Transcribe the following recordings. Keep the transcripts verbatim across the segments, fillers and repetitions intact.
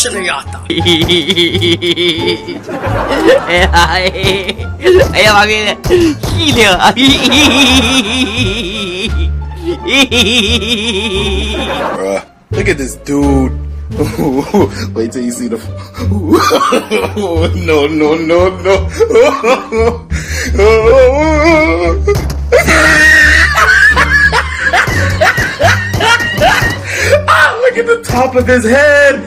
कुछ नहीं आता। अरे भाभी की लिया। Bruh, look at this dude. Wait till you see the. No, no, no, no. Ah, look at the top of his head.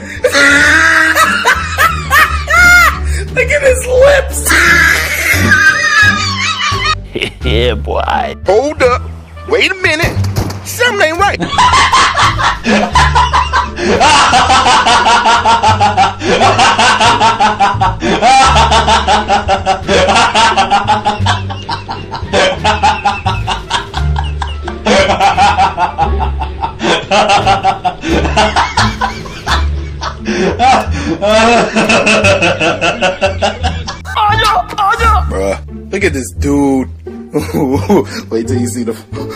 Look at his lips. Yeah, boy. Hold up. Wait a minute. Something ain't right. Bruh, look at this dude. Wait till you see the.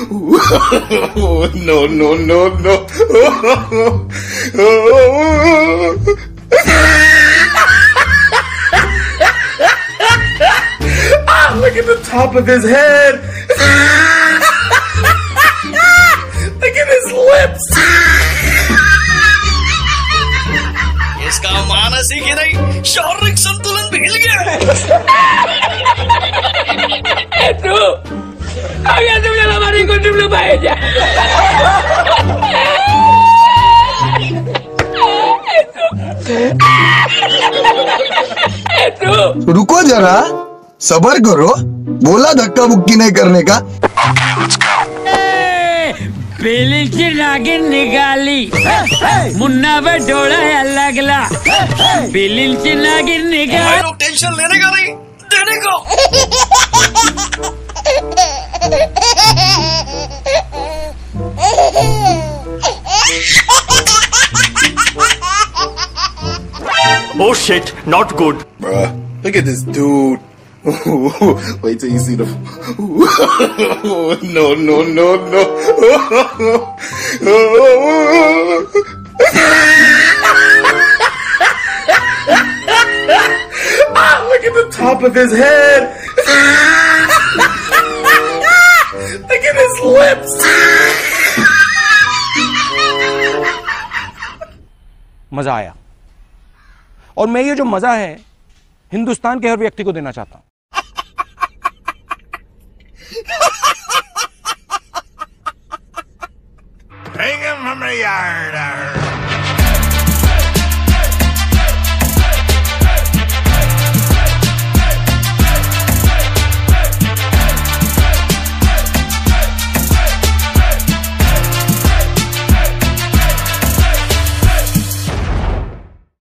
No, no, no, no. Ah, look at the top of his head. Look at his lips. इसका मानसिक ही नहीं शारीरिक संतुलन भी हिल गया है। तू अगर तुम लोग हमारी को तुम लोग भाई जा। रुको जरा, सबर करो, बोला धक्का मुक्की नहीं करने का। बिलीची नागिन निकाली, मुन्ना पे डोला लगला। बिलीची नागिन निकाली। लोग टेंशन लेने का नहीं, देने को। Oh shit, not good. Bruh, look at this dude. Wait till you see the. No, no, no, no. Ah, look at the top of his head. Look at his lips. मजा आया, और मैं ये जो मजा है हिंदुस्तान के हर व्यक्ति को देना चाहता हूं।